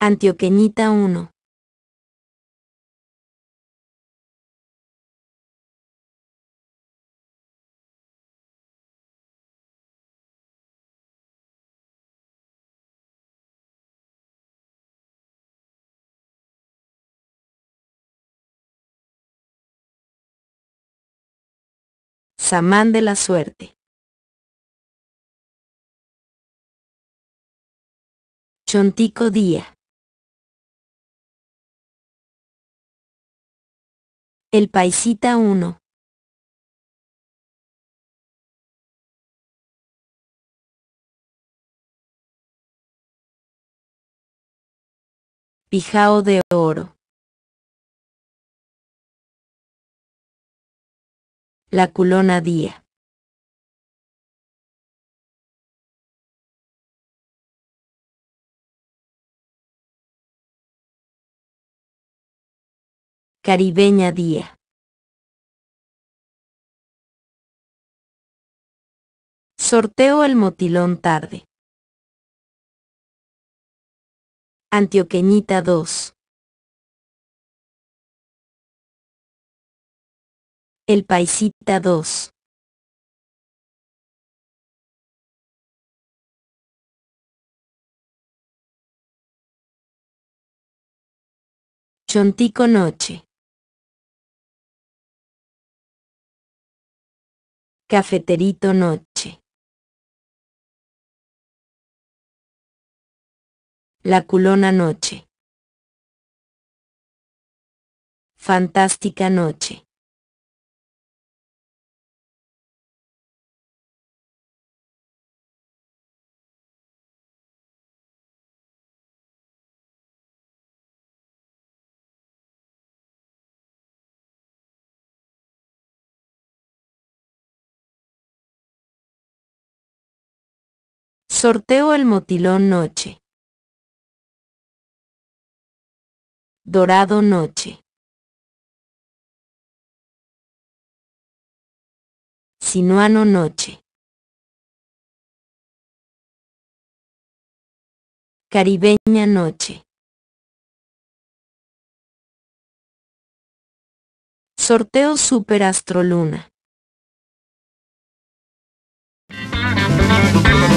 Antioqueñita 1. Samán de la suerte. Chontico día. El paisita 1. Pijao de oro. La culona día. Caribeña día. Sorteo el motilón tarde. Antioqueñita 2. El paisita 2. Chontico noche. Cafeterito noche. La culona noche. Fantástica noche. Sorteo el motilón noche. Dorado noche. Sinuano noche. Caribeña noche. Sorteo Super Astroluna.